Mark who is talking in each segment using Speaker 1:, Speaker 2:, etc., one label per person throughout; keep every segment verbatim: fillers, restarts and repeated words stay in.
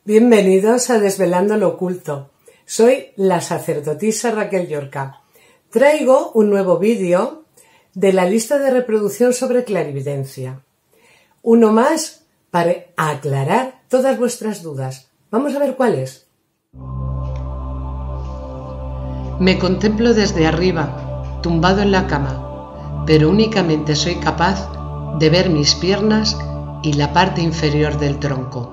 Speaker 1: Bienvenidos a Desvelando lo Oculto. Soy la sacerdotisa Raquel Llorca. Traigo un nuevo vídeo de la lista de reproducción sobre clarividencia. Uno más para aclarar todas vuestras dudas. Vamos a ver cuál es. Me contemplo desde arriba, tumbado en la cama, pero únicamente soy capaz de ver mis piernas y la parte inferior del tronco.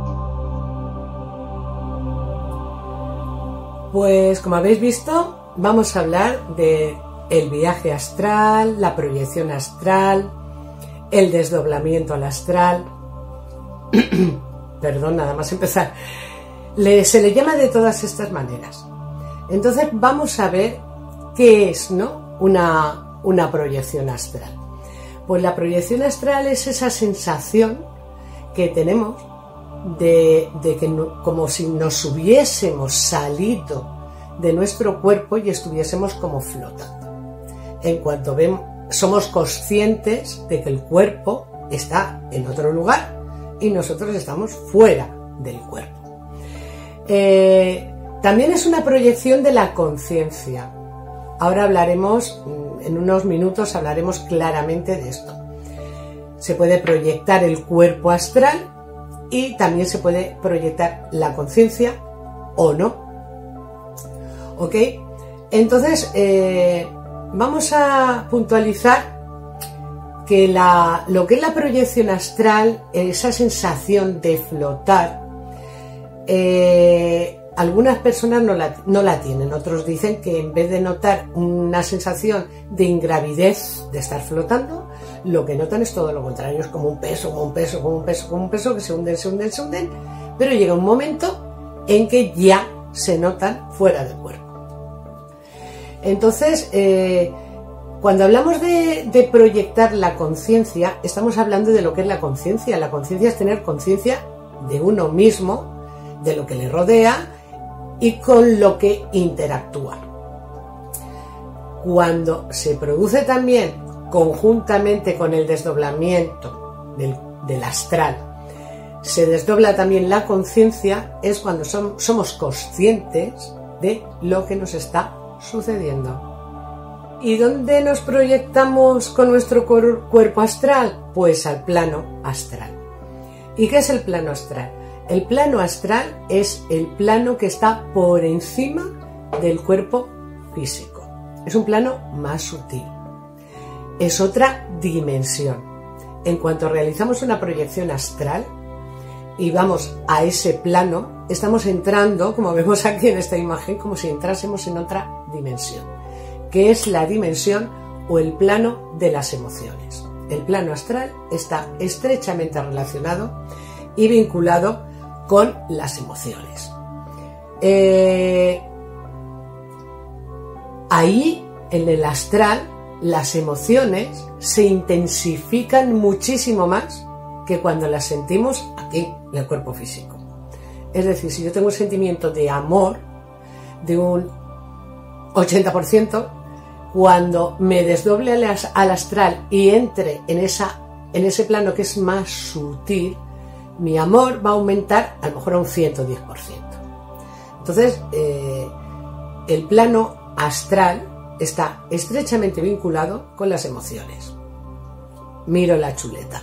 Speaker 1: Pues como habéis visto, vamos a hablar de el viaje astral, la proyección astral, el desdoblamiento al astral. Perdón, nada más empezar. Le, se le llama de todas estas maneras. Entonces vamos a ver qué es, ¿no? Una, una proyección astral. Pues la proyección astral es esa sensación que tenemos de, de que no, como si nos hubiésemos salido de nuestro cuerpo y estuviésemos como flotando. En cuanto vemos, somos conscientes de que el cuerpo está en otro lugar y nosotros estamos fuera del cuerpo. Eh, también es una proyección de la conciencia. Ahora hablaremos, en unos minutos hablaremos claramente de esto. Se puede proyectar el cuerpo astral y también se puede proyectar la conciencia o no. ¿Ok? Entonces, eh, vamos a puntualizar que la, lo que es la proyección astral, esa sensación de flotar, eh, algunas personas no la, no la tienen. Otros dicen que en vez de notar una sensación de ingravidez, de estar flotando, lo que notan es todo lo contrario, es como un peso, como un peso, como un peso, como un peso, que se hunden, se hunden, se hunden, pero llega un momento en que ya se notan fuera del cuerpo. Entonces, eh, cuando hablamos de, de proyectar la conciencia, estamos hablando de lo que es la conciencia. La conciencia es tener conciencia de uno mismo, de lo que le rodea y con lo que interactúa. Cuando se produce también conjuntamente con el desdoblamiento del, del astral, se desdobla también la conciencia, es cuando son, somos conscientes de lo que nos está sucediendo. ¿Y dónde nos proyectamos con nuestro cuerpo astral? Pues al plano astral. ¿Y qué es el plano astral? El plano astral es el plano que está por encima del cuerpo físico. Es un plano más sutil. Es otra dimensión. En cuanto realizamos una proyección astral y vamos a ese plano, estamos entrando, como vemos aquí en esta imagen, como si entrásemos en otra dimensión, que es la dimensión o el plano de las emociones. El plano astral está estrechamente relacionado y vinculado con las emociones. Eh, ahí, en el astral, las emociones se intensifican muchísimo más que cuando las sentimos aquí, en el cuerpo físico. Es decir, si yo tengo un sentimiento de amor de un ochenta por ciento, cuando me desdoble al astral y entre en, esa, en ese plano que es más sutil, mi amor va a aumentar a lo mejor a un ciento diez por ciento. Entonces, eh, el plano astral está estrechamente vinculado con las emociones. Miro la chuleta.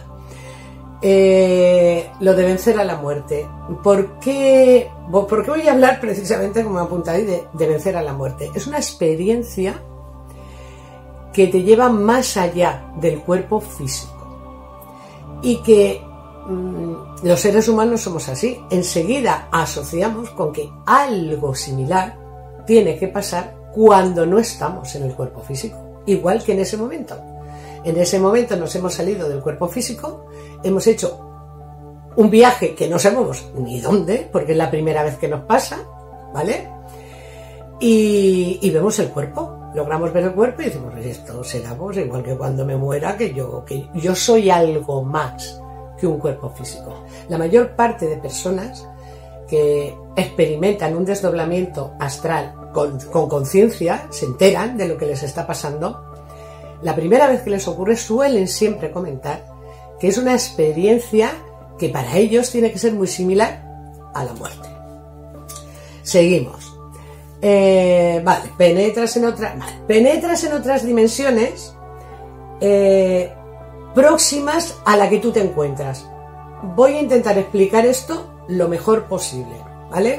Speaker 1: Eh, lo de vencer a la muerte. ¿Por qué, ¿Por qué voy a hablar precisamente, como me apunta ahí, de, de vencer a la muerte? Es una experiencia que te lleva más allá del cuerpo físico y que mmm, los seres humanos somos así. Enseguida asociamos con que algo similar tiene que pasar cuando no estamos en el cuerpo físico, igual que en ese momento. En ese momento nos hemos salido del cuerpo físico, hemos hecho un viaje que no sabemos ni dónde, porque es la primera vez que nos pasa, ¿vale? Y, y vemos el cuerpo, logramos ver el cuerpo y decimos, esto será pues, igual que cuando me muera, que yo, que yo soy algo más que un cuerpo físico. La mayor parte de personas que experimentan un desdoblamiento astral con, con conciencia, se enteran de lo que les está pasando, la primera vez que les ocurre suelen siempre comentar que es una experiencia que para ellos tiene que ser muy similar a la muerte. Seguimos. Eh, vale, penetras en otras, vale, penetras en otras dimensiones eh, próximas a la que tú te encuentras. Voy a intentar explicar esto lo mejor posible, ¿vale?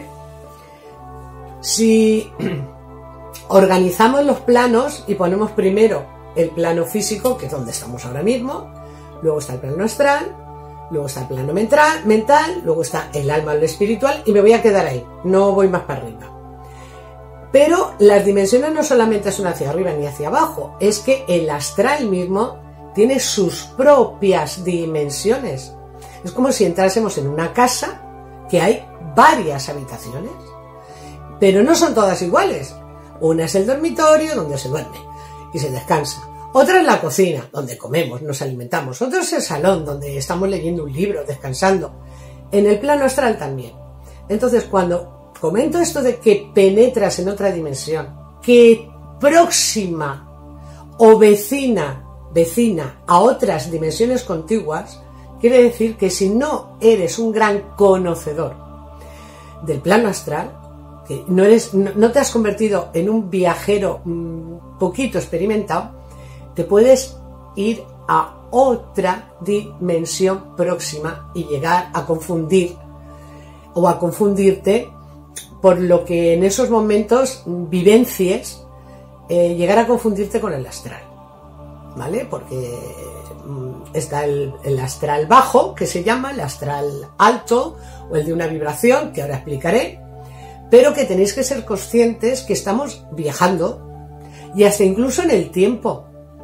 Speaker 1: Si organizamos los planos y ponemos primero el plano físico, que es donde estamos ahora mismo, luego está el plano astral, luego está el plano mental, mental, luego está el alma, lo espiritual, y me voy a quedar ahí, no voy más para arriba. Pero las dimensiones no solamente son hacia arriba ni hacia abajo, es que el astral mismo tiene sus propias dimensiones. Es como si entrásemos en una casa que hay varias habitaciones, pero no son todas iguales. Una es el dormitorio, donde se duerme y se descansa. Otra es la cocina, donde comemos, nos alimentamos. Otra es el salón, donde estamos leyendo un libro, descansando. En el plano astral también. Entonces, cuando comento esto de que penetras en otra dimensión, que próxima o vecina, vecina a otras dimensiones contiguas, quiere decir que si no eres un gran conocedor del plano astral, que no, eres, no, no te has convertido en un viajero mmm, poquito experimentado, te puedes ir a otra dimensión próxima y llegar a confundir o a confundirte por lo que en esos momentos vivencies, eh, llegar a confundirte con el astral, ¿vale? Porque está el, el astral bajo, que se llama el astral alto, o el de una vibración, que ahora explicaré, pero que tenéis que ser conscientes que estamos viajando, y hasta incluso en el tiempo,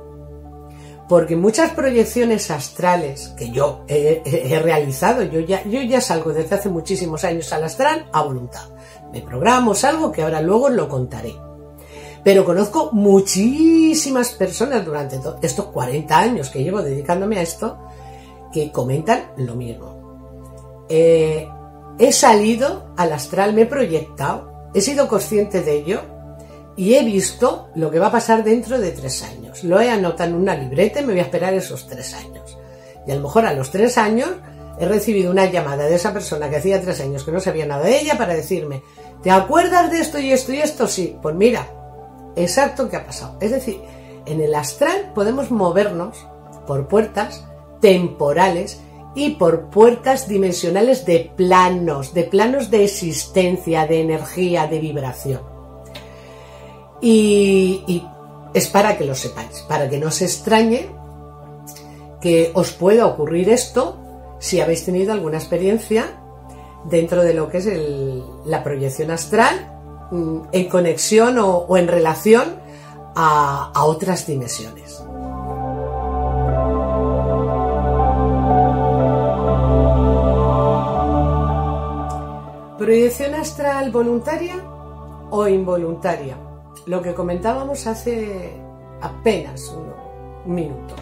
Speaker 1: porque muchas proyecciones astrales que yo he, he, he realizado, yo ya, yo ya salgo desde hace muchísimos años al astral a voluntad, me programo, algo que ahora luego lo contaré. Pero conozco muchísimas personas durante estos cuarenta años que llevo dedicándome a esto, que comentan lo mismo. Eh, he salido al astral, me he proyectado, he sido consciente de ello y he visto lo que va a pasar dentro de tres años. Lo he anotado en una libreta y me voy a esperar esos tres años. Y a lo mejor a los tres años he recibido una llamada de esa persona que hacía tres años que no sabía nada de ella para decirme, ¿te acuerdas de esto y esto y esto? Sí, pues mira, exacto qué ha pasado. Es decir, en el astral podemos movernos por puertas temporales y por puertas dimensionales de planos, de planos de existencia, de energía, de vibración. Y, y es para que lo sepáis, para que no os extrañe que os pueda ocurrir esto si habéis tenido alguna experiencia dentro de lo que es el, la proyección astral, en conexión o, o en relación a, a otras dimensiones. Proyección astral voluntaria o involuntaria, lo que comentábamos hace apenas un, un minuto.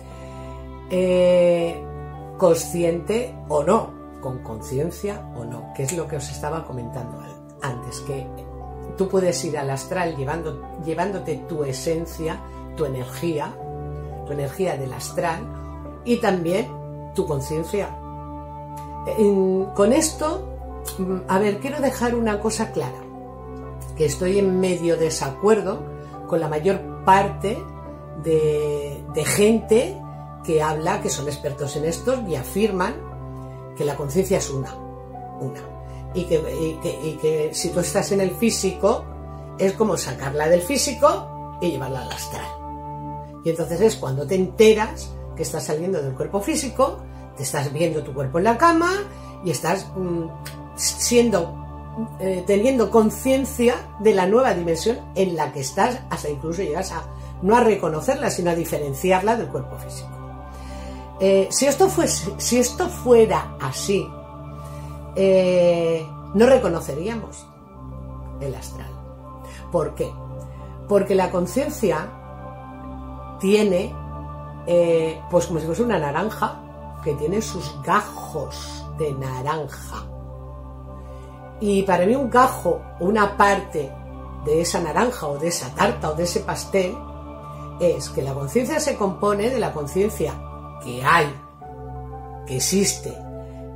Speaker 1: Eh, consciente o no, con conciencia o no, que es lo que os estaba comentando antes, que tú puedes ir al astral llevando, llevándote tu esencia, tu energía, tu energía del astral y también tu conciencia. Con esto, a ver, quiero dejar una cosa clara, que estoy en medio desacuerdo con la mayor parte de, de gente que habla, que son expertos en esto y afirman que la conciencia es una, una. Y que, y, que, y que si tú estás en el físico es como sacarla del físico y llevarla al astral. Y entonces es cuando te enteras que estás saliendo del cuerpo físico, te estás viendo tu cuerpo en la cama y estás mmm, siendo, eh, teniendo conciencia de la nueva dimensión en la que estás, hasta incluso llegas a no a reconocerla, sino a diferenciarla del cuerpo físico. Eh, si esto fuese, si esto fuera así, Eh, no reconoceríamos el astral. ¿Por qué? Porque la conciencia tiene, eh, pues como si fuese una naranja, que tiene sus gajos de naranja. Y para mí un gajo, una parte de esa naranja o de esa tarta o de ese pastel, es que la conciencia se compone de la conciencia que hay, que existe,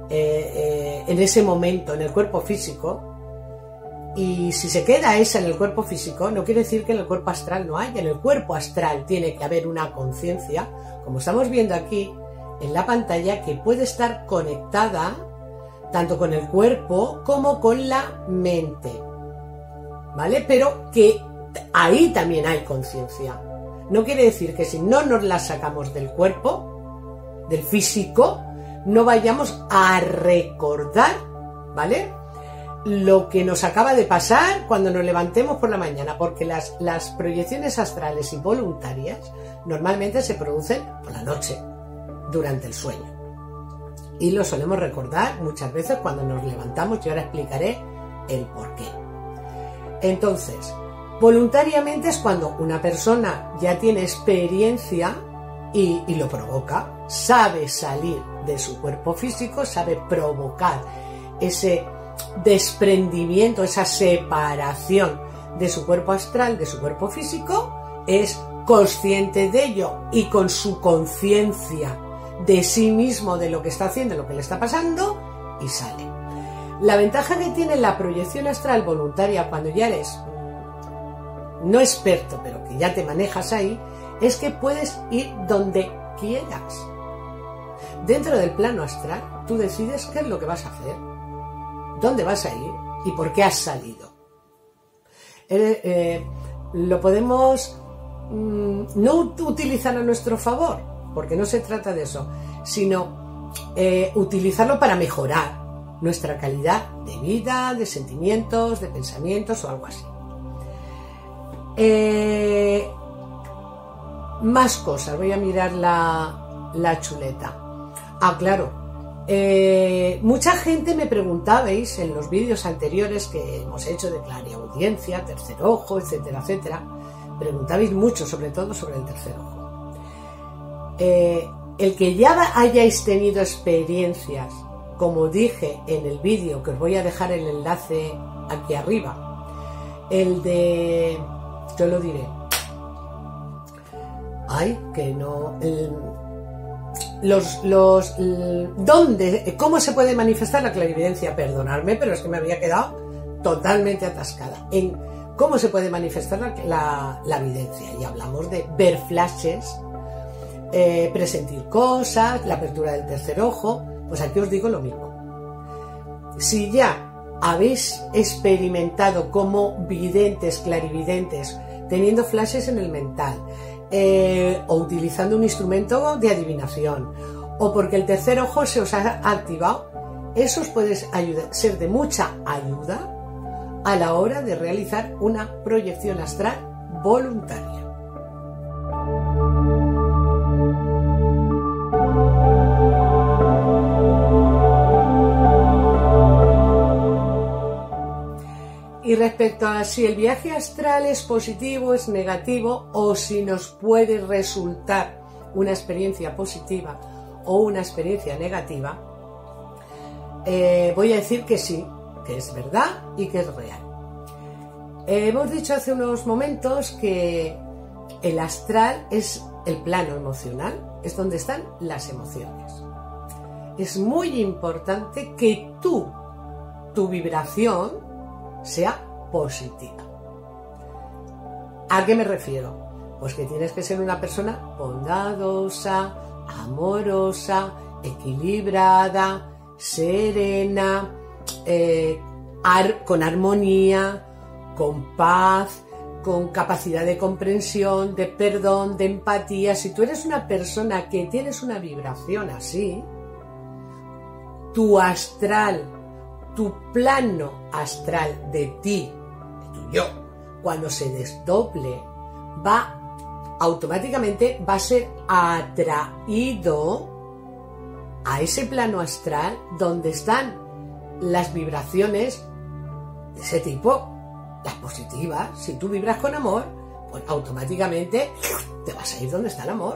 Speaker 1: eh, en ese momento en el cuerpo físico, y si se queda esa en el cuerpo físico, no quiere decir que en el cuerpo astral no haya. En el cuerpo astral tiene que haber una conciencia, como estamos viendo aquí en la pantalla, que puede estar conectada tanto con el cuerpo como con la mente, ¿vale? Pero que ahí también hay conciencia. No quiere decir que si no nos la sacamos del cuerpo, del físico, no vayamos a recordar, ¿vale?, lo que nos acaba de pasar cuando nos levantemos por la mañana, porque las, las proyecciones astrales involuntarias normalmente se producen por la noche, durante el sueño, y lo solemos recordar muchas veces cuando nos levantamos, y ahora explicaré el por qué. Entonces, voluntariamente es cuando una persona ya tiene experiencia y, y lo provoca, sabe salir de su cuerpo físico, sabe provocar ese desprendimiento, esa separación de su cuerpo astral, de su cuerpo físico, es consciente de ello y con su conciencia de sí mismo, de lo que está haciendo, lo que le está pasando, y sale. La ventaja que tiene la proyección astral voluntaria cuando ya eres no experto, pero que ya te manejas ahí, es que puedes ir donde quieras. Dentro del plano astral, tú decides qué es lo que vas a hacer, dónde vas a ir y por qué has salido. Eh, eh, lo podemos mm, no utilizar a nuestro favor, porque no se trata de eso, sino eh, utilizarlo para mejorar nuestra calidad de vida, de sentimientos, de pensamientos o algo así. Eh, más cosas, voy a mirar la, la chuleta. Ah, claro. Eh, mucha gente me preguntabais en los vídeos anteriores que hemos hecho de clariaudiencia, tercer ojo, etcétera, etcétera. Preguntabais mucho, sobre todo sobre el tercer ojo. Eh, el que ya hayáis tenido experiencias, como dije en el vídeo, que os voy a dejar el enlace aquí arriba, el de... yo lo diré. Ay, que no... El, Los, los, ¿dónde, cómo se puede manifestar la clarividencia? Perdonadme, pero es que me había quedado totalmente atascada en cómo se puede manifestar la, la, la evidencia. Y hablamos de ver flashes, eh, presentir cosas, la apertura del tercer ojo. Pues aquí os digo lo mismo. Si ya habéis experimentado como videntes, clarividentes, teniendo flashes en el mental, Eh, o utilizando un instrumento de adivinación, o porque el tercer ojo se os ha activado, eso os puede ayudar, ser de mucha ayuda a la hora de realizar una proyección astral voluntaria. Y respecto a si el viaje astral es positivo, es negativo, o si nos puede resultar una experiencia positiva o una experiencia negativa, eh, voy a decir que sí, que es verdad y que es real. Eh, hemos dicho hace unos momentos que el astral es el plano emocional, es donde están las emociones. Es muy importante que tú, tu vibración, sea positiva. ¿A qué me refiero? Pues que tienes que ser una persona bondadosa, amorosa, equilibrada, serena, eh, ar- con armonía, con paz, con capacidad de comprensión, de perdón, de empatía. Si tú eres una persona que tienes una vibración así, tu astral, tu plano astral de ti, de tu yo, cuando se desdoble, va automáticamente va a ser atraído a ese plano astral donde están las vibraciones de ese tipo, las positivas. Si tú vibras con amor, pues automáticamente te vas a ir donde está el amor.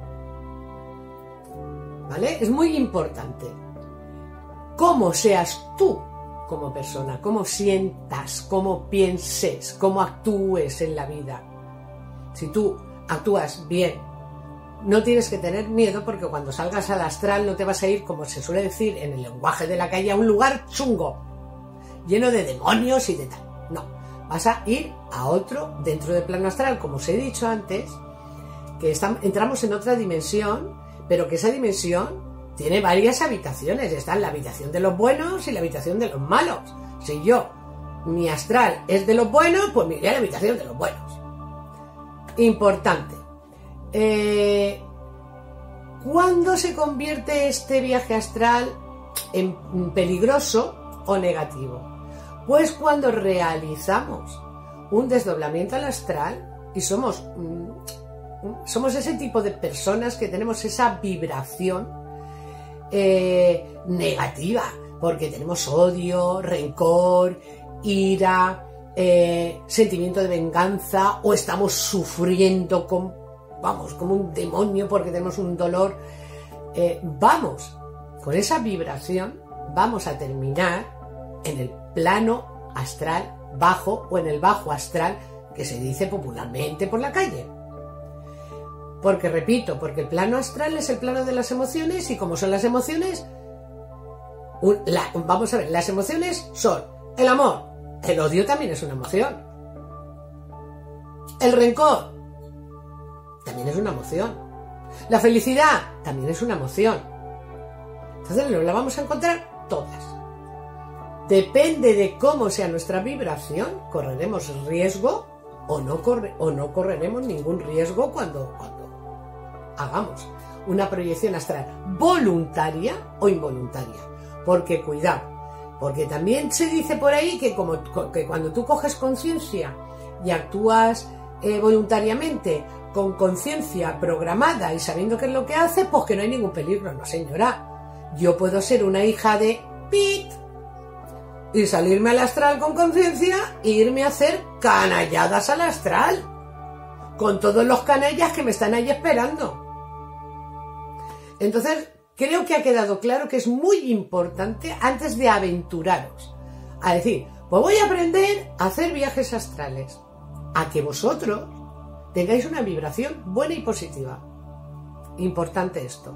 Speaker 1: ¿Vale? Es muy importante cómo seas tú como persona, cómo sientas, cómo pienses, cómo actúes en la vida. Si tú actúas bien, no tienes que tener miedo, porque cuando salgas al astral no te vas a ir, como se suele decir en el lenguaje de la calle, a un lugar chungo, lleno de demonios y de tal. No, vas a ir a otro dentro del plano astral, como os he dicho antes, que están, entramos en otra dimensión, pero que esa dimensión tiene varias habitaciones. Está la habitación de los buenos y la habitación de los malos. Si yo, mi astral es de los buenos, pues me iré a la habitación de los buenos. Importante. Eh, ¿Cuándo se convierte este viaje astral en peligroso o negativo? Pues cuando realizamos un desdoblamiento al astral y somos, somos ese tipo de personas que tenemos esa vibración eh, negativa, porque tenemos odio, rencor, ira, eh, sentimiento de venganza, o estamos sufriendo con, vamos, como un demonio porque tenemos un dolor. Eh, vamos, con esa vibración vamos a terminar en el plano astral bajo o en el bajo astral, que se dice popularmente por la calle. Porque, repito, porque el plano astral es el plano de las emociones, y como son las emociones, un, la, vamos a ver, las emociones son el amor, el odio también es una emoción, el rencor también es una emoción, la felicidad también es una emoción. Entonces nos la vamos a encontrar todas. Depende de cómo sea nuestra vibración, correremos riesgo o no, corre, o no correremos ningún riesgo cuando, cuando hagamos una proyección astral voluntaria o involuntaria. Porque cuidado, porque también se dice por ahí que, como, que cuando tú coges conciencia y actúas eh, voluntariamente, con conciencia programada y sabiendo qué es lo que hace, pues que no hay ningún peligro. No, señora, yo puedo ser una hija de Pit y salirme al astral con conciencia e irme a hacer canalladas al astral con todos los canallas que me están ahí esperando. Entonces, creo que ha quedado claro que es muy importante, antes de aventuraros a decir, pues voy a aprender a hacer viajes astrales, a que vosotros tengáis una vibración buena y positiva. Importante esto.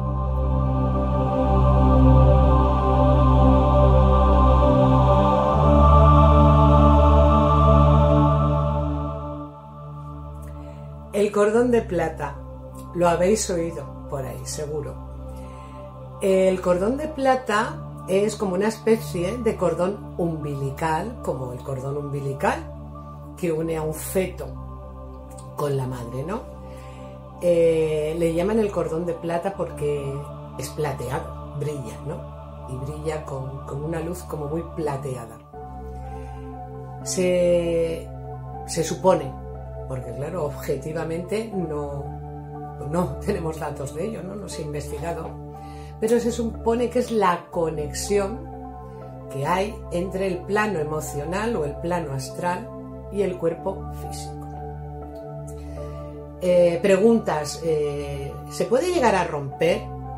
Speaker 1: El cordón de plata, lo habéis oído por ahí, seguro. El cordón de plata es como una especie de cordón umbilical, como el cordón umbilical que une a un feto con la madre, ¿no? Eh, le llaman el cordón de plata porque es plateado, brilla, ¿no? Y brilla con, con una luz como muy plateada. Se, se supone, porque claro, objetivamente no, no tenemos datos de ello, ¿no? No se ha investigado, pero se supone que es la conexión que hay entre el plano emocional o el plano astral y el cuerpo físico. Eh, preguntas, eh, ¿se puede llegar a romper?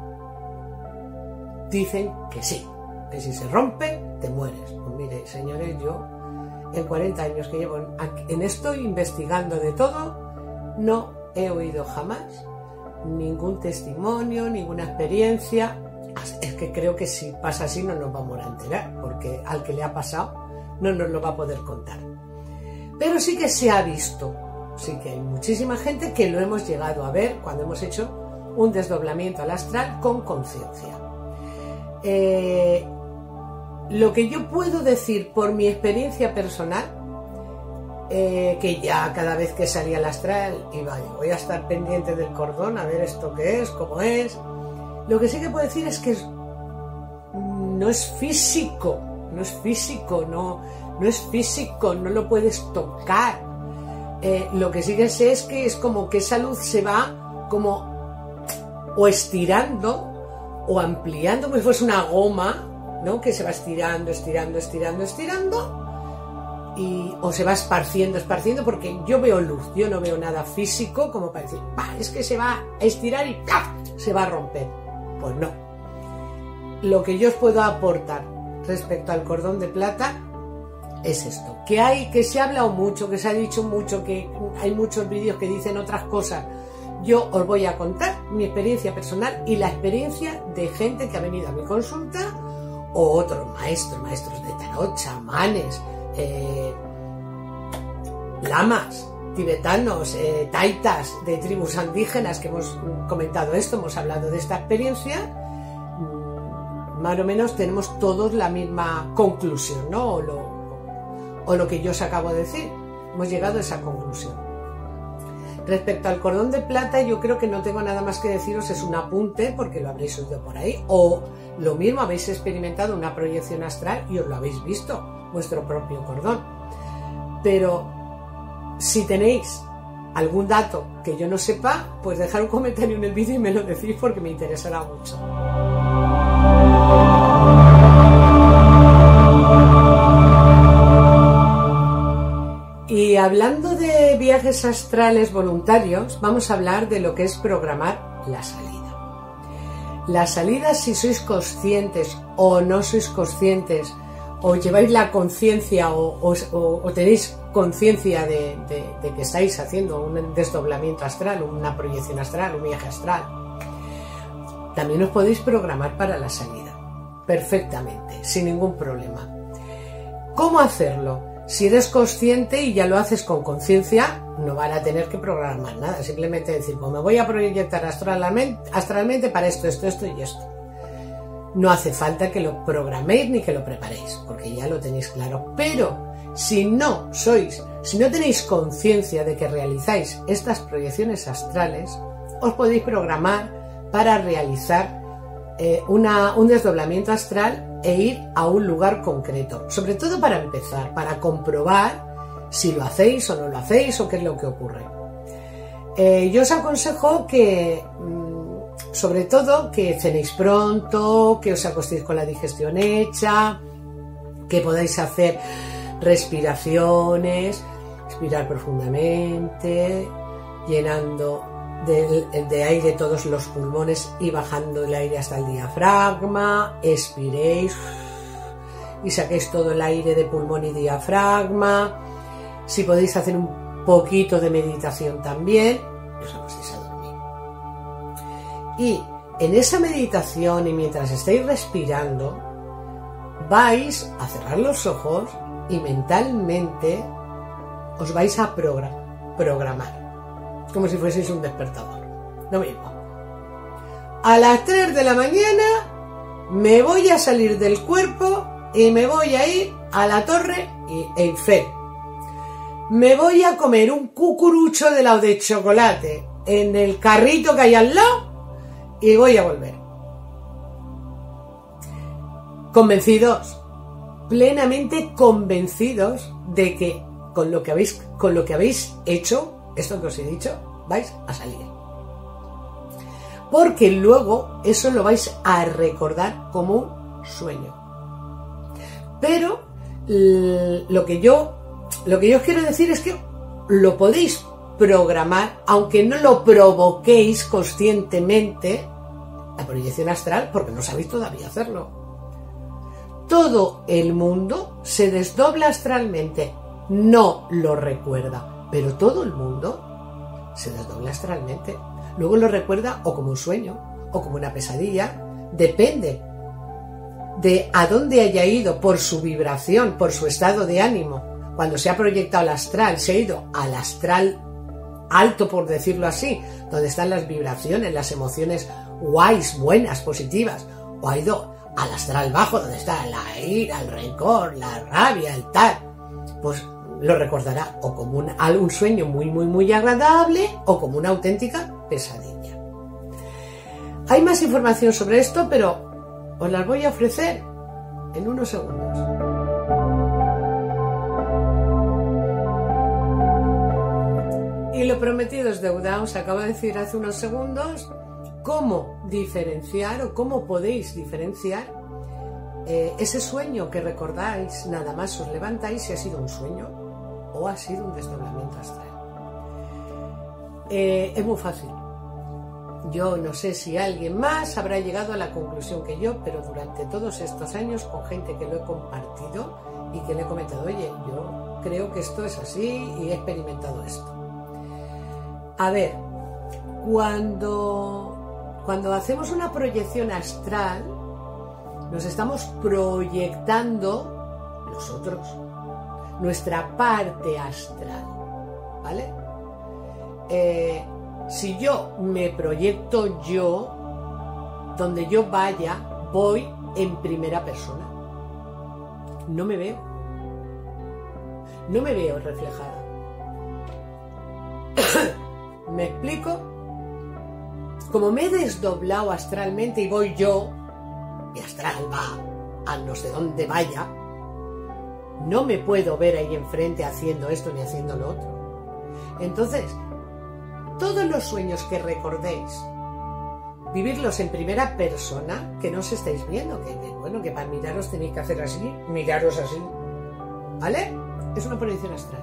Speaker 1: Dicen que sí, que si se rompe, te mueres. Pues mire, señores, yo en cuarenta años que llevo en esto investigando de todo, no he oído jamás ningún testimonio, ninguna experiencia. Es que creo que si pasa así no nos vamos a enterar, porque al que le ha pasado no nos lo va a poder contar. Pero sí que se ha visto, sí que hay muchísima gente que lo hemos llegado a ver cuando hemos hecho un desdoblamiento al astral con conciencia. Eh, lo que yo puedo decir por mi experiencia personal, eh, que ya cada vez que salía al astral iba, voy a estar pendiente del cordón, a ver esto qué es, cómo es. Lo que sí que puedo decir es que es, no es físico, no es físico, no, no es físico, no lo puedes tocar. Eh, lo que sí que sé es que es como que esa luz se va como o estirando o ampliando, como si fuese una goma, ¿no? Que se va estirando, estirando, estirando, estirando, y, o se va esparciendo, esparciendo, porque yo veo luz, yo no veo nada físico como para decir, ¡pah! Es que se va a estirar y ¡pah! Se va a romper. Pues no. Lo que yo os puedo aportar respecto al cordón de plata es esto, que hay, que se ha hablado mucho, que se ha dicho mucho, que hay muchos vídeos que dicen otras cosas. yo os voy a contar mi experiencia personal y la experiencia de gente que ha venido a mi consulta, o otros maestros, maestros de tarot, chamanes, eh, lamas, tibetanos, eh, taitas de tribus indígenas, que hemos comentado esto, hemos hablado de esta experiencia. Más o menos tenemos todos la misma conclusión, ¿no? O lo, o lo que yo os acabo de decir, hemos llegado a esa conclusión. Respecto al cordón de plata, yo creo que no tengo nada más que deciros, es un apunte porque lo habréis oído por ahí, o lo mismo, habéis experimentado una proyección astral y os lo habéis visto, vuestro propio cordón. Pero si tenéis algún dato que yo no sepa, pues dejad un comentario en el vídeo y me lo decís porque me interesará mucho. Y hablando de viajes astrales voluntarios, vamos a hablar de lo que es programar la salida. La salida, si sois conscientes o no sois conscientes, o lleváis la conciencia o, o, o tenéis conciencia de, de, de que estáis haciendo un desdoblamiento astral, una proyección astral, un viaje astral, también os podéis programar para la salida, perfectamente, sin ningún problema. ¿Cómo hacerlo? Si eres consciente y ya lo haces con conciencia, no van a tener que programar nada, simplemente decir, pues me voy a proyectar astralmente, astralmente para esto, esto, esto y esto. No hace falta que lo programéis ni que lo preparéis, porque ya lo tenéis claro. Pero si no sois, si no tenéis conciencia de que realizáis estas proyecciones astrales, os podéis programar para realizar eh, una, un desdoblamiento astral e ir a un lugar concreto, sobre todo para empezar, para comprobar si lo hacéis o no lo hacéis o qué es lo que ocurre. Eh, yo os aconsejo que, sobre todo, que cenéis pronto, que os acostéis con la digestión hecha, que podáis hacer respiraciones, respirar profundamente, llenando de, de aire todos los pulmones y bajando el aire hasta el diafragma, expiréis y saquéis todo el aire de pulmón y diafragma. Si podéis hacer un poquito de meditación también, os acostéis a dormir. Y en esa meditación y mientras estáis respirando, vais a cerrar los ojos y mentalmente os vais a programar, como si fueseis un despertador. Lo mismo. A las tres de la mañana me voy a salir del cuerpo y me voy a ir a la Torre Eiffel. Me voy a comer un cucurucho de helado de chocolate en el carrito que hay al lado y voy a volver. Convencidos, plenamente convencidos de que con lo que habéis, con lo que habéis hecho, esto que os he dicho, vais a salir. Porque luego eso lo vais a recordar como un sueño. Pero lo que yo, lo que yo os quiero decir es que lo podéis programar, aunque no lo provoquéis conscientemente, la proyección astral, porque no sabéis todavía hacerlo. Todo el mundo se desdobla astralmente, no lo recuerda. Pero todo el mundo se desdobla astralmente. Luego lo recuerda o como un sueño o como una pesadilla. Depende de a dónde haya ido por su vibración, por su estado de ánimo. Cuando se ha proyectado al astral, se ha ido al astral alto, por decirlo así, donde están las vibraciones, las emociones guays, buenas, positivas. O ha ido al astral bajo, donde está la ira, el rencor, la rabia, el tal. Pues lo recordará o como un, un sueño muy, muy, muy agradable o como una auténtica pesadilla. Hay más información sobre esto, pero os las voy a ofrecer en unos segundos. Y lo prometido es deuda. Os acabo de decir hace unos segundos cómo diferenciar o cómo podéis diferenciar eh, ese sueño que recordáis, nada más os levantáis, si ha sido un sueño o ha sido un desdoblamiento astral. Eh, es muy fácil. Yo no sé si alguien más habrá llegado a la conclusión que yo, pero durante todos estos años con gente que lo he compartido y que le he comentado, oye, yo creo que esto es así y he experimentado esto. A ver, Cuando, cuando hacemos una proyección astral, nos estamos proyectando nosotros, nuestra parte astral, ¿vale? Eh, si yo me proyecto yo, donde yo vaya, voy en primera persona. No me veo. No me veo reflejada. ¿Me explico? Como me he desdoblado astralmente y voy yo, mi astral va a no sé dónde vaya, no me puedo ver ahí enfrente haciendo esto ni haciendo lo otro. Entonces, todos los sueños que recordéis, vivirlos en primera persona, que no os estáis viendo, que, que bueno, que para miraros tenéis que hacer así, miraros así, ¿vale? Es una proyección astral.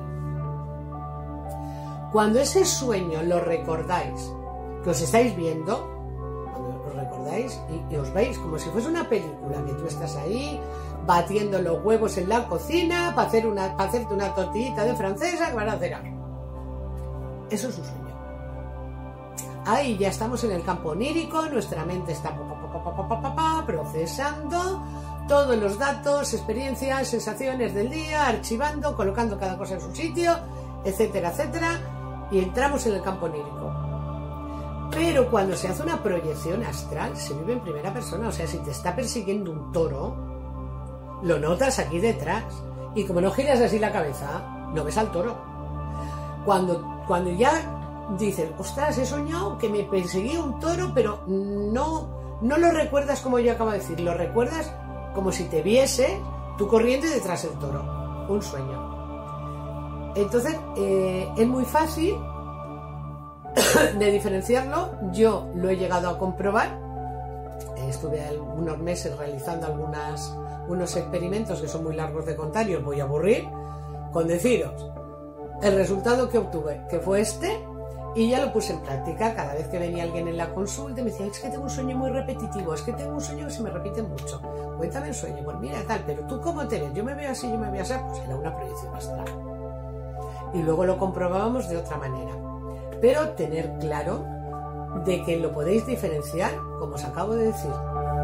Speaker 1: Cuando ese sueño lo recordáis, que os estáis viendo, cuando os recordáis y, y os veis como si fuese una película, que tú estás ahí batiendo los huevos en la cocina para, hacer una, para hacerte una tortillita de francesa que van a hacer algo. Eso es un sueño. Ahí ya estamos en el campo onírico, nuestra mente está pa, pa, pa, pa, pa, pa, pa, procesando todos los datos, experiencias, sensaciones del día, archivando, colocando cada cosa en su sitio, etcétera, etcétera, y entramos en el campo onírico. Pero cuando se hace una proyección astral, se vive en primera persona. O sea, si te está persiguiendo un toro, lo notas aquí detrás, y como no giras así la cabeza, no ves al toro. Cuando, cuando ya dices, ostras, he soñado que me perseguía un toro, pero no, no lo recuerdas como yo acabo de decir, lo recuerdas como si te viese tú corriendo detrás del toro. Un sueño. Entonces, eh, es muy fácil de diferenciarlo. Yo lo he llegado a comprobar. Estuve unos meses realizando algunas, unos experimentos que son muy largos de contar y os voy a aburrir con deciros el resultado que obtuve, que fue este, y ya lo puse en práctica. Cada vez que venía alguien en la consulta y me decía, es que tengo un sueño muy repetitivo, es que tengo un sueño que se me repite mucho, cuéntame el sueño, pues mira tal, pero tú cómo te ves, yo me veo así, yo me veo así, pues era una proyección astral. Y luego lo comprobábamos de otra manera. Pero tener claro de que lo podéis diferenciar, como os acabo de decir.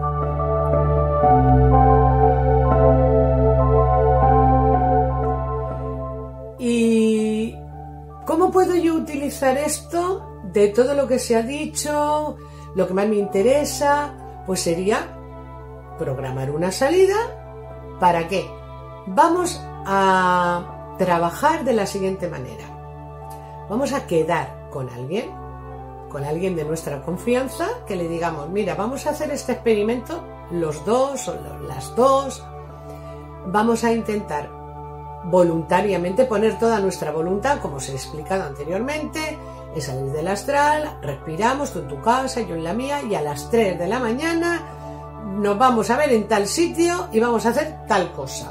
Speaker 1: ¿Y cómo puedo yo utilizar esto? De todo lo que se ha dicho, lo que más me interesa, pues sería programar una salida. ¿Para qué? Vamos a trabajar de la siguiente manera. Vamos a quedar con alguien, con alguien de nuestra confianza, que le digamos, mira, vamos a hacer este experimento, los dos o las dos, vamos a intentar voluntariamente poner toda nuestra voluntad, como os he explicado anteriormente, es salir del astral, respiramos, tú en tu casa, yo en la mía, y a las tres de la mañana nos vamos a ver en tal sitio y vamos a hacer tal cosa.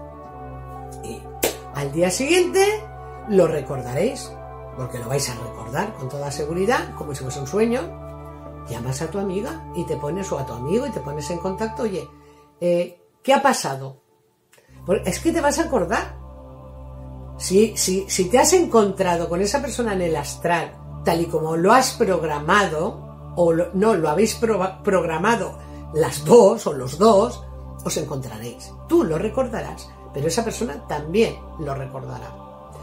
Speaker 1: Y al día siguiente lo recordaréis, porque lo vais a recordar con toda seguridad, como si fuese un sueño. Llamas a tu amiga y te pones, o a tu amigo, y te pones en contacto, oye, eh, ¿qué ha pasado? Pues es que te vas a acordar. Si, si, si te has encontrado con esa persona en el astral, tal y como lo has programado, o lo, no, lo habéis pro, programado las dos o los dos, os encontraréis. Tú lo recordarás, pero esa persona también lo recordará.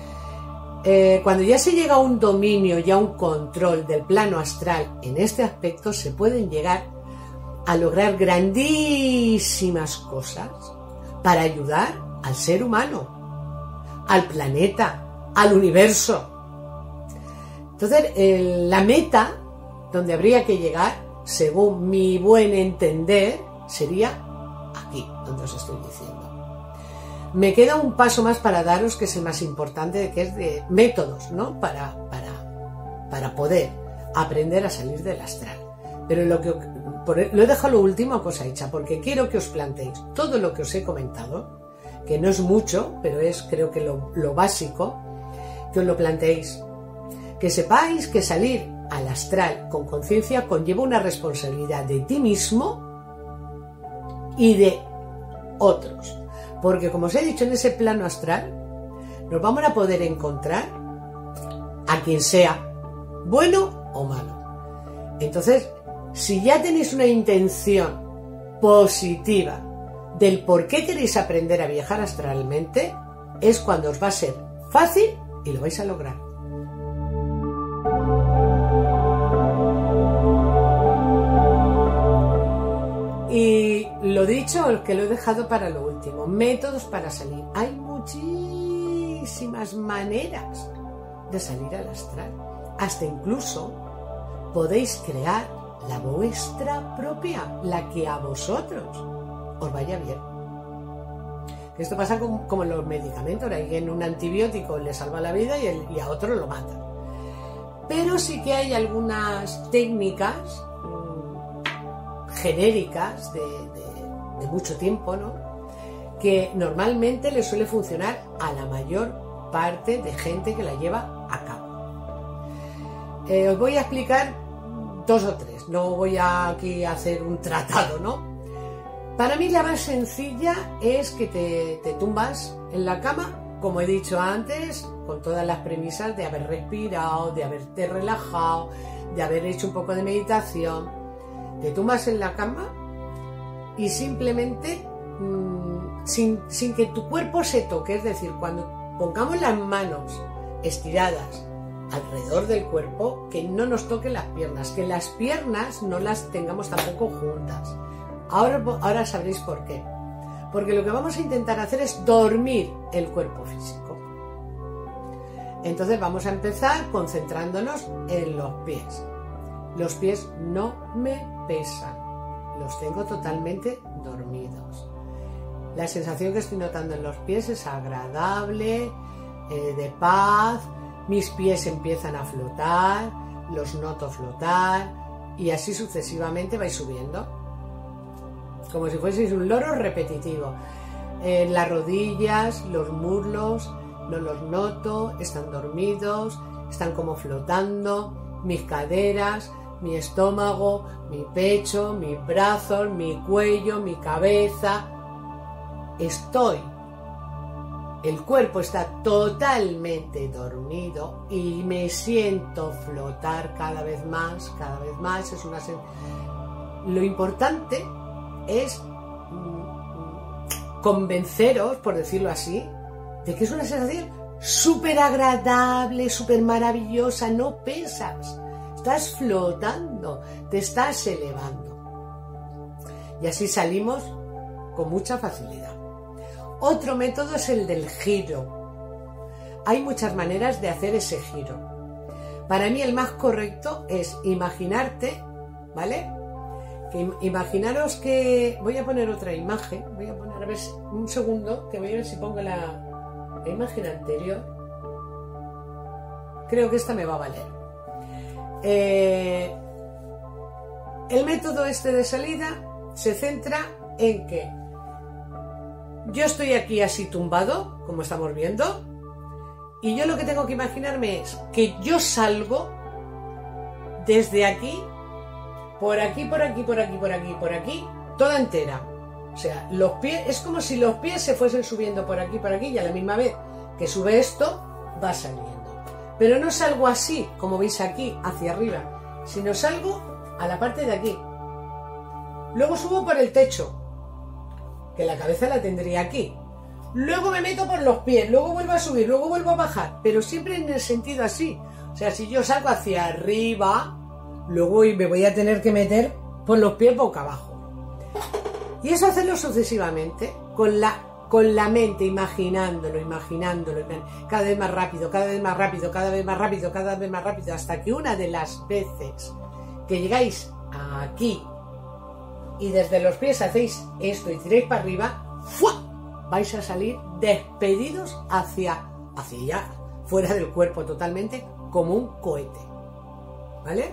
Speaker 1: Eh, cuando ya se llega a un dominio y a un control del plano astral en este aspecto, se pueden llegar a lograr grandísimas cosas para ayudar al ser humano, al planeta, al universo. Entonces, eh, la meta donde habría que llegar, según mi buen entender, sería aquí, donde os estoy diciendo. Me queda un paso más para daros, que es el más importante, que es de métodos, ¿no? Para, para, para poder aprender a salir del astral. Pero lo que por, lo he dejado lo último cosa hecha, porque quiero que os planteéis todo lo que os he comentado, que no es mucho, pero es creo que lo, lo básico, que os lo planteéis. Que sepáis que salir al astral con conciencia conlleva una responsabilidad de ti mismo y de otros. Porque, como os he dicho, en ese plano astral nos vamos a poder encontrar a quien sea, bueno o malo. Entonces, si ya tenéis una intención positiva del por qué queréis aprender a viajar astralmente, es cuando os va a ser fácil y lo vais a lograr. Y lo dicho, que lo he dejado para lo último, métodos para salir. Hay muchísimas maneras de salir al astral. Hasta incluso podéis crear la vuestra propia, la que a vosotros os vaya bien. Esto pasa como, como en los medicamentos, hay en un antibiótico le salva la vida y, el, y a otro lo mata. Pero sí que hay algunas técnicas mmm, genéricas de, de, de mucho tiempo, ¿no?, que normalmente le suele funcionar a la mayor parte de gente que la lleva a cabo. Eh, os voy a explicar dos o tres, no voy a aquí a hacer un tratado, ¿no? Para mí la más sencilla es que te, te tumbas en la cama, como he dicho antes, con todas las premisas de haber respirado, de haberte relajado, de haber hecho un poco de meditación. Te tumbas en la cama y simplemente, mmm, sin, sin que tu cuerpo se toque, es decir, cuando pongamos las manos estiradas alrededor del cuerpo, que no nos toquen las piernas, que las piernas no las tengamos tampoco juntas. Ahora, ahora sabréis por qué. Porque lo que vamos a intentar hacer es dormir el cuerpo físico. Entonces vamos a empezar concentrándonos en los pies. Los pies no me pesan, los tengo totalmente dormidos. La sensación que estoy notando en los pies es agradable, eh, de paz. Mis pies empiezan a flotar, los noto flotar y así sucesivamente vais subiendo. Como si fueseis un loro repetitivo. En las rodillas, los muslos, no los noto, están dormidos, están como flotando, mis caderas, mi estómago, mi pecho, mis brazos, mi cuello, mi cabeza. Estoy, el cuerpo está totalmente dormido y me siento flotar cada vez más, cada vez más. Es una sen... Lo importante es convenceros, por decirlo así, de que es una sensación súper agradable, súper maravillosa. No pesas, estás flotando, te estás elevando. Y así salimos con mucha facilidad. Otro método es el del giro. Hay muchas maneras de hacer ese giro. Para mí el más correcto es imaginarte, ¿vale? Que imaginaros que... Voy a poner otra imagen, voy a poner, a ver, un segundo, que voy a ver si pongo la, la imagen anterior. Creo que esta me va a valer. Eh, el método este de salida se centra en que yo estoy aquí así tumbado, como estamos viendo, y yo lo que tengo que imaginarme es que yo salgo desde aquí, por aquí, por aquí, por aquí, por aquí, por aquí, toda entera. O sea, los pies, es como si los pies se fuesen subiendo por aquí, por aquí, y a la misma vez que sube esto, va saliendo. Pero no salgo así, como veis aquí, hacia arriba, sino salgo a la parte de aquí. Luego subo por el techo, que la cabeza la tendría aquí. Luego me meto por los pies, luego vuelvo a subir, luego vuelvo a bajar, pero siempre en el sentido así. O sea, si yo salgo hacia arriba, luego me voy a tener que meter por los pies boca abajo. Y eso hacerlo sucesivamente, con la, con la mente, imaginándolo, imaginándolo, cada vez más rápido, cada vez más rápido, cada vez más rápido, cada vez más rápido, hasta que una de las veces que llegáis aquí y desde los pies hacéis esto y tiráis para arriba, ¡fua!, vais a salir despedidos hacia, hacia allá, fuera del cuerpo totalmente, como un cohete. ¿Vale?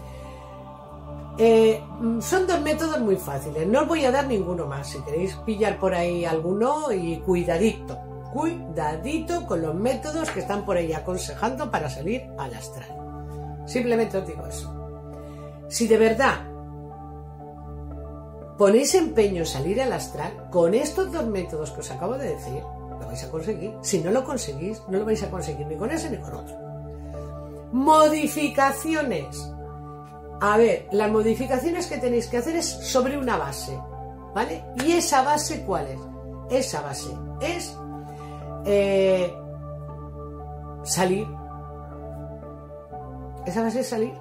Speaker 1: Eh, son dos métodos muy fáciles, no os voy a dar ninguno más. Si queréis pillar por ahí alguno, y cuidadito, cuidadito con los métodos que están por ahí aconsejando para salir al astral. Simplemente os digo eso. Si de verdad ponéis empeño en salir al astral, con estos dos métodos que os acabo de decir, lo vais a conseguir. Si no lo conseguís, no lo vais a conseguir ni con ese ni con otro. Modificaciones. A ver, las modificaciones que tenéis que hacer es sobre una base, ¿vale? ¿Y esa base cuál es? Esa base es eh, salir. Esa base es salir.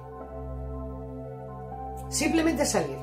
Speaker 1: Simplemente salir.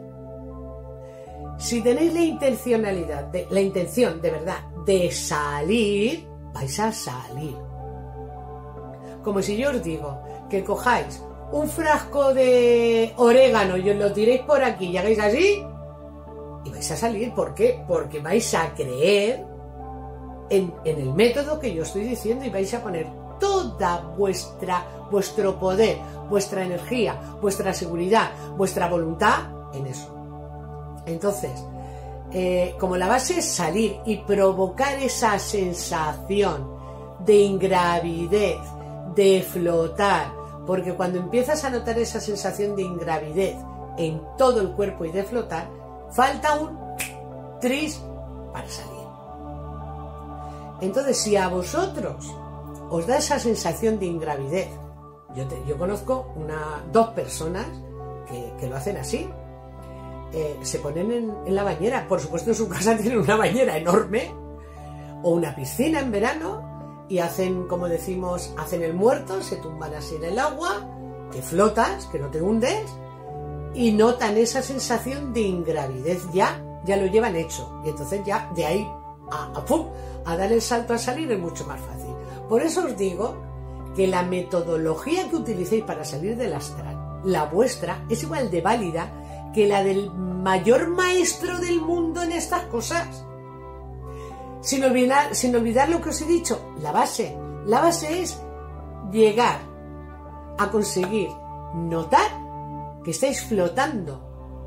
Speaker 1: Si tenéis la intencionalidad, de, la intención de verdad de salir, vais a salir. Como si yo os digo que cojáis un frasco de orégano y os lo tiréis por aquí y hagáis así y vais a salir. ¿Por qué? Porque vais a creer en, en el método que yo estoy diciendo y vais a poner toda vuestra, vuestro poder, vuestra energía, vuestra seguridad, vuestra voluntad en eso. Entonces, eh, como la base es salir y provocar esa sensación de ingravidez, de flotar, porque cuando empiezas a notar esa sensación de ingravidez en todo el cuerpo y de flotar, falta un tris para salir. Entonces, si a vosotros os da esa sensación de ingravidez, yo, te, yo conozco una, dos personas que, que lo hacen así, eh, se ponen en, en la bañera, por supuesto en su casa tienen una bañera enorme, o una piscina en verano, y hacen, como decimos, hacen el muerto, se tumban así en el agua, que flotas, que no te hundes, y notan esa sensación de ingravidez, ya, ya lo llevan hecho, y entonces ya de ahí a, a, ¡pum!, a dar el salto a salir es mucho más fácil. Por eso os digo que la metodología que utilicéis para salir del astral, la vuestra, es igual de válida que la del mayor maestro del mundo en estas cosas. Sin olvidar, sin olvidar lo que os he dicho, la base. La base es llegar a conseguir notar que estáis flotando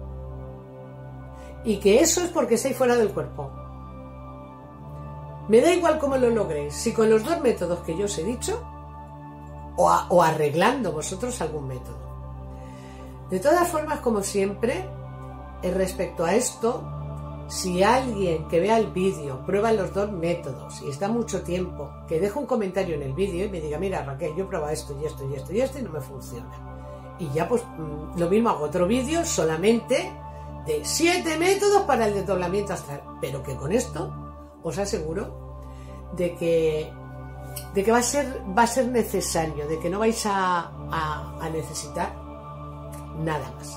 Speaker 1: y que eso es porque estáis fuera del cuerpo. Me da igual cómo lo logréis, si con los dos métodos que yo os he dicho o, a, o arreglando vosotros algún método. De todas formas, como siempre, respecto a esto, si alguien que vea el vídeo prueba los dos métodos y está mucho tiempo, que deje un comentario en el vídeo y me diga, mira Raquel, yo he probado esto y esto y esto y esto y no me funciona. Y ya pues lo mismo hago otro vídeo solamente de siete métodos para el desdoblamiento astral. Pero que con esto os aseguro de que, de que va a ser, va a ser necesario, de que no vais a, a, a necesitar nada más.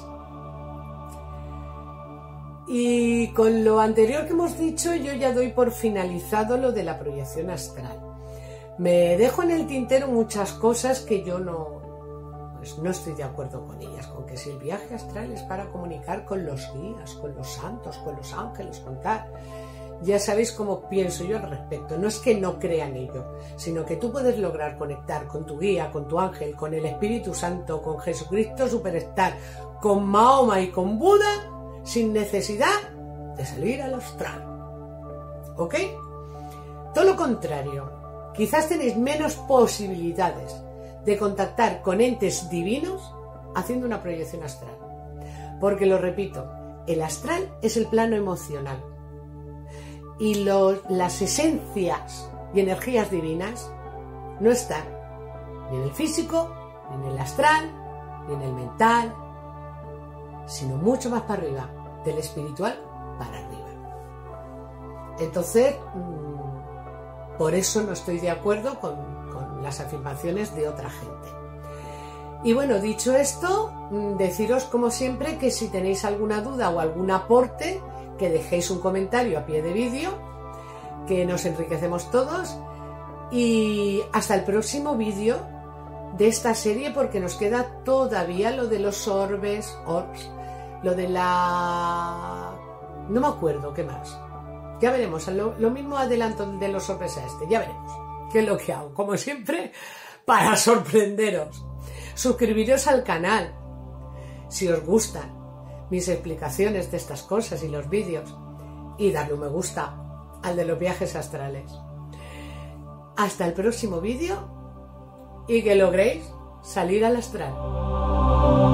Speaker 1: Y con lo anterior que hemos dicho, yo ya doy por finalizado lo de la proyección astral. Me dejo en el tintero muchas cosas que yo no, pues no estoy de acuerdo con ellas, con que si el viaje astral es para comunicar con los guías, con los santos, con los ángeles, con tal. Ya sabéis cómo pienso yo al respecto. No es que no crea en ello, sino que tú puedes lograr conectar con tu guía, con tu ángel, con el Espíritu Santo, con Jesucristo Superstar, con Mahoma y con Buda, sin necesidad de salir al astral. ¿Ok? Todo lo contrario, quizás tenéis menos posibilidades de contactar con entes divinos haciendo una proyección astral. Porque, lo repito, el astral es el plano emocional. Y los, las esencias y energías divinas no están ni en el físico, ni en el astral, ni en el mental, sino mucho más para arriba, del espiritual para arriba. Entonces, mmm, por eso no estoy de acuerdo con, con las afirmaciones de otra gente. Y bueno, dicho esto, mmm, deciros como siempre que si tenéis alguna duda o algún aporte, que dejéis un comentario a pie de vídeo, que nos enriquecemos todos, y hasta el próximo vídeo de esta serie, porque nos queda todavía lo de los orbes, orbs, lo de la... no me acuerdo qué más, ya veremos, lo, lo mismo adelanto de los orbes a este, ya veremos qué es lo que hago, como siempre, para sorprenderos. Suscribiros al canal si os gustan mis explicaciones de estas cosas y los vídeos, y darle un me gusta al de los viajes astrales. Hasta el próximo vídeo y que logréis salir al astral.